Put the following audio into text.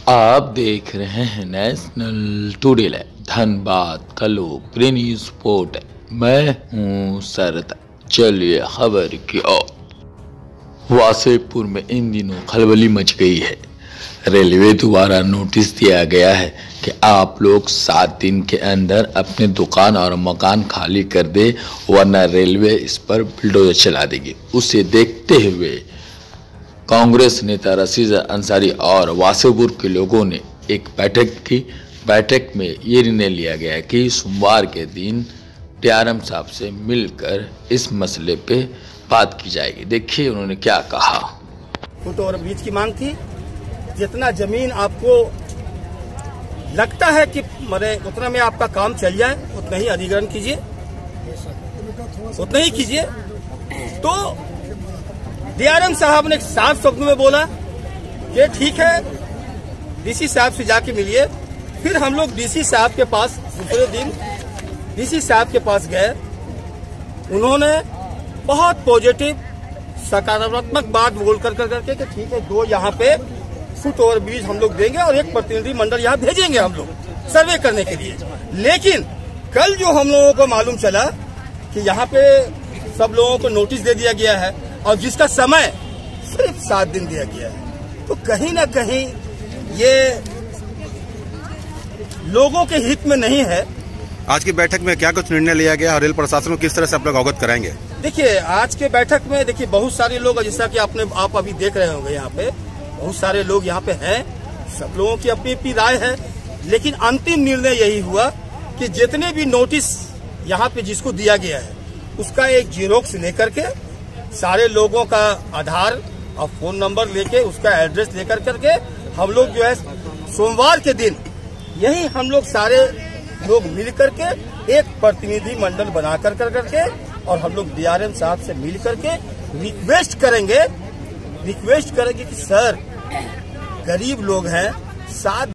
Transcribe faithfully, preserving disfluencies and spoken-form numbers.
आप देख रहे हैं नेशनल टुडे लाइव धनबाद कलो ग्रीन स्पोर्ट। मैं हूं शरद। चलिए खबर की ओर। वासेपुर में इन दिनों खलबली मच गई है। रेलवे द्वारा नोटिस दिया गया है कि आप लोग सात दिन के अंदर अपने दुकान और मकान खाली कर दे, वरना रेलवे इस पर बुलडोजर चला देगी। उसे देखते हुए कांग्रेस नेता रशीद अंसारी और वासेपुर के लोगों ने एक बैठक की। बैठक में ये निर्णय लिया गया कि सोमवार के दिन डीआरएम साहब से मिलकर इस मसले पे बात की जाएगी। देखिए उन्होंने क्या कहा। फुट और ब्रिज की मांग थी। जितना जमीन आपको लगता है कि मरे उतना में आपका काम चल जाए, उतना ही अधिग्रहण कीजिए, उतना ही कीजिए। तो डीआरएम साहब ने साफ शब्दों में बोला कि ठीक है, डीसी साहब से जाके मिलिए। फिर हम लोग डीसी साहब के पास दूसरे दिन डीसी साहब के पास गए। उन्होंने बहुत पॉजिटिव सकारात्मक बात बोल कर करके कि ठीक है, दो यहाँ पे फुट ओवर ब्रिज हम लोग देंगे और एक प्रतिनिधि मंडल यहाँ भेजेंगे हम लोग सर्वे करने के लिए। लेकिन कल जो हम लोगों को मालूम चला कि यहाँ पे सब लोगों को नोटिस दे दिया गया है और जिसका समय सिर्फ सात दिन दिया गया है, तो कहीं ना कहीं ये लोगों के हित में नहीं है। आज की बैठक में क्या कुछ निर्णय लिया गया और रेल प्रशासन को किस तरह से आप लोग अवगत कराएंगे? देखिए, आज के बैठक में देखिए बहुत सारे लोग, जैसा कि आपने आप अभी देख रहे होंगे, यहाँ पे बहुत सारे लोग यहाँ पे हैं। सब लोगों की अपनी अपनी राय है, लेकिन अंतिम निर्णय यही हुआ कि जितने भी नोटिस यहाँ पे जिसको दिया गया है उसका एक जीरोक्स लेकर के सारे लोगों का आधार और फोन नंबर लेके उसका एड्रेस लेकर करके हम लोग जो है सोमवार के दिन यही हम लोग सारे लोग मिल करके एक प्रतिनिधि मंडल बना कर कर करके और हम लोग डीआरएम साहब से मिल करके रिक्वेस्ट करेंगे रिक्वेस्ट करेंगे कि सर, गरीब लोग हैं, सात